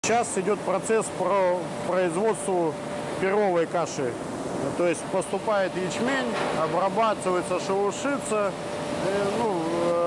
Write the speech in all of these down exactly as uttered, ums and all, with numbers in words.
Сейчас идет процесс по производству перловой каши. То есть поступает ячмень, обрабатывается, шелушится, ну,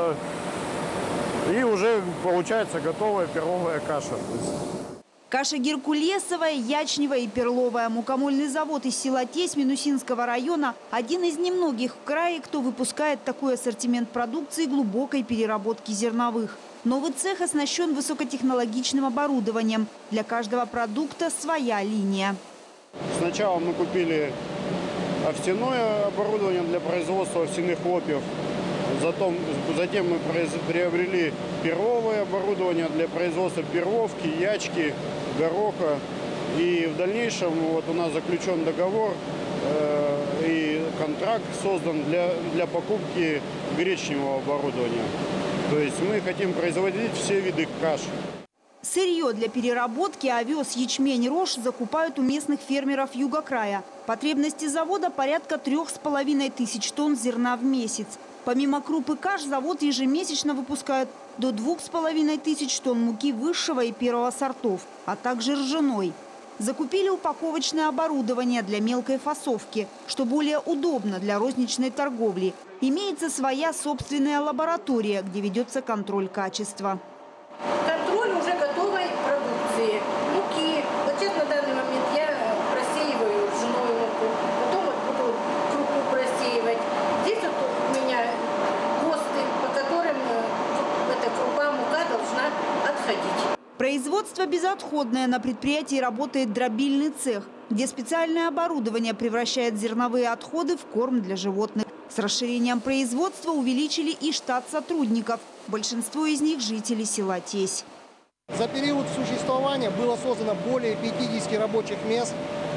и уже получается готовая перловая каша. Каша геркулесовая, ячневая и перловая. Мукомольный завод из села Тесь Минусинского района – один из немногих в крае, кто выпускает такой ассортимент продукции глубокой переработки зерновых. Новый цех оснащен высокотехнологичным оборудованием. Для каждого продукта своя линия. Сначала мы купили овсяное оборудование для производства овсяных хлопьев. Затем, затем мы приобрели перловое оборудование для производства перловки, ячки, гороха. И в дальнейшем вот у нас заключен договор э, и контракт создан для, для покупки гречневого оборудования. То есть мы хотим производить все виды каш. Сырье для переработки овес, ячмень, рожь закупают у местных фермеров юга края. Потребности завода порядка трех с половиной тысяч тонн зерна в месяц. Помимо крупы каш, завод ежемесячно выпускает до двух с половиной тысяч тонн муки высшего и первого сортов, а также ржаной. Закупили упаковочное оборудование для мелкой фасовки, что более удобно для розничной торговли. Имеется своя собственная лаборатория, где ведется контроль качества. Контроль уже готовой продукции, муки. Вот сейчас на данный момент я просеиваю ржаную муку, потом вот буду крупу просеивать. Здесь вот у меня ГОСТы, по которым эта крупа, мука должна отходить. Производство безотходное. На предприятии работает дробильный цех, где специальное оборудование превращает зерновые отходы в корм для животных. С расширением производства увеличили и штат сотрудников. Большинство из них – жители села Тесь. За период существования было создано более пятидесяти рабочих мест.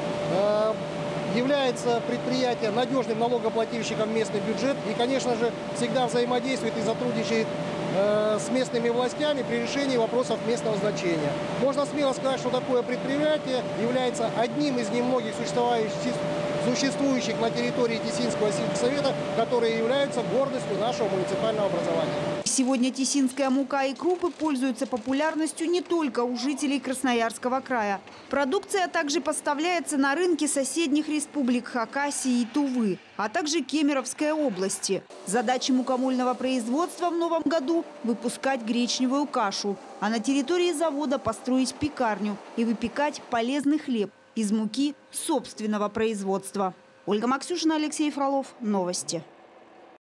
Является предприятие надежным налогоплательщиком в местный бюджет и, конечно же, всегда взаимодействует и сотрудничает с местными властями при решении вопросов местного значения. Можно смело сказать, что такое предприятие является одним из немногих существующих, существующих на территории Тесинского сельсовета, которые являются гордостью нашего муниципального образования. Сегодня тесинская мука и крупы пользуются популярностью не только у жителей Красноярского края. Продукция также поставляется на рынки соседних республик Хакасии и Тувы, а также Кемеровской области. Задача мукомольного производства в новом году – выпускать гречневую кашу, а на территории завода построить пекарню и выпекать полезный хлеб из муки собственного производства. Ольга Максюшина, Алексей Фролов. Новости.